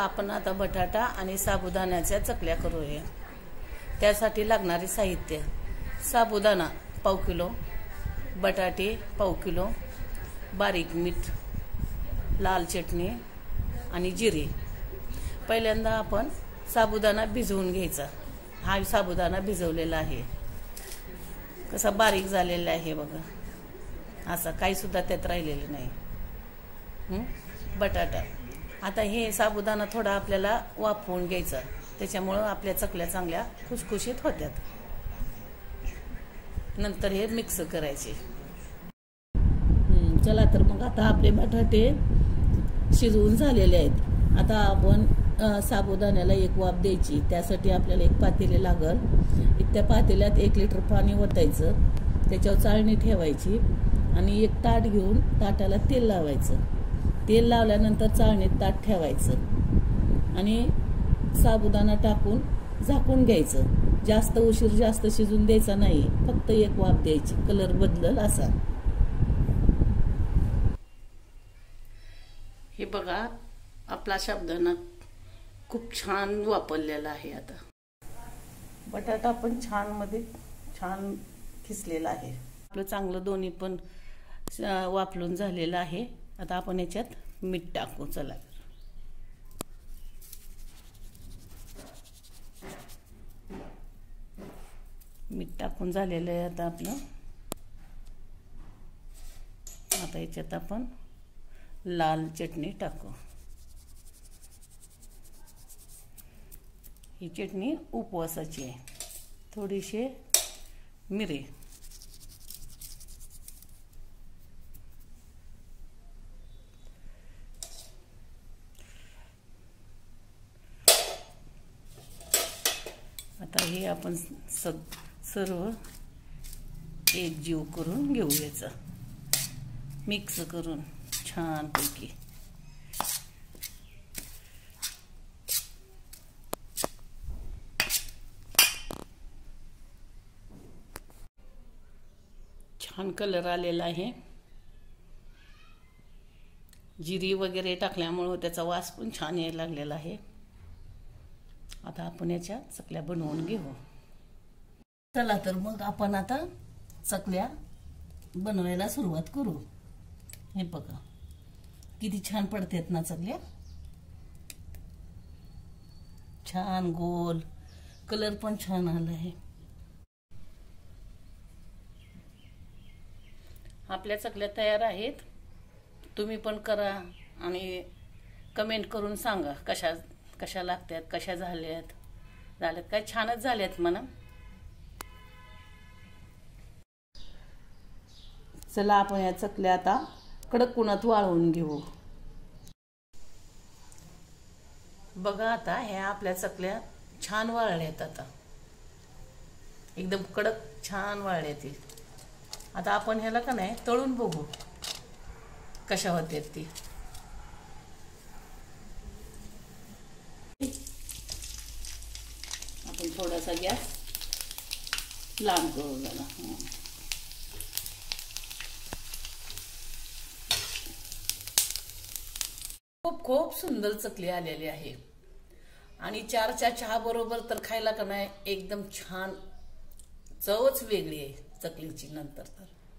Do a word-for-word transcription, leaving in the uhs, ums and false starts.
आपण आता बटाटा आणि साबुदाण्याच्या चकल्या करूया। त्यासाठी लागणारे साहित्य: साबुदाणा पाव किलो, बटाटे पाव किलो, बारीक मीठ, लाल चटणी आणि जिरे। पहिल्यांदा आपण साबुदाणा भिजवून घ्यायचा। हा साबुदाणा भिजवलेला आहे, कसा बारीक झालेला आहे बघा, असा काही सुद्धा त्यात राहिलेलं नाही। बटाटा आता हे साबुदाणा थोडा आपल्याला वाफवून घ्यायचा, त्याच्यामुळं आपल्या चकल्या चांगल्या खुसखुशीत होत्यात। नंतर हे मिक्स करायचे। चला तर मग आता आपले बटाटे शिजवून झालेले आहेत। आता आपण साबुदाण्याला एक वाफ द्यायची। त्यासाठी आपल्याला एक पातेले लागल। त्या पातेल्यात एक लिटर पाणी ओतायचं, त्याच्यावर चाळणी ठेवायची आणि एक ताट घेऊन ताटाला तेल लावायचं। तेल लावल्यानंतर चाळणीत ताट ठेवायचं आणि साबुदाणा टाकून झाकून घ्यायचं। जास्त उशीर जास्त शिजून द्यायचा नाही, फक्त एक वाफ द्यायची, कलर बदलल असा। हे बघा, आपला साबुदाणा खूप छान वापरलेला आहे। आता बटाटा पण छान मध्ये छान खिसलेला आहे। आपलं चांगलं दोन्ही पण वाफलून झालेलं आहे। आता आपण याच्यात मीठ टाकू। चला, मीठ टाकून झालेलं आहे आता आपलं। आता याच्यात आपण लाल चटणी टाकू। ही चटणी उपवासाची आहे। थोडीशी मिरी, आता हे आपण सर्व एकजीव करून घेऊ, याचा मिक्स करून छान पैकी। छान कलर आलेला आहे। जिरी वगैरे टाकल्यामुळे त्याचा वास पण छान यायला लागलेला आहे। आता आपण याच्या चकल्या बनवून घेऊ। चला तर मग आपण आता चकल्या बनवायला सुरुवात करू। हे बघा किती छान पडतात ना चकल्या, छान गोल, कलर पण छान आला आहे। आपल्या चकल्या तयार आहेत। तुम्ही पण करा आणि कमेंट करून सांगा कशा कशा लागतात, कशा झाल्यात झाल्यात काय छानच झाल्यात म्हणा। चला आपण या चकल्या आता कडक उन्हात वाळवून घेऊ। बघा आता ह्या आपल्या चकल्या छान वाळल्यात, आता एकदम कडक छान वाळल्यात। आता आपण ह्याला का नाही तळून बघू कशा होत्यात ती। आपण थोडासा गॅस लांब करू जरा। खूप खूप सुंदर चकली आलेली आहे आणि चारच्या चहा बरोबर तर खायला का नाही एकदम छान, चवच वेगळी आहे चकलीची नंतर तर।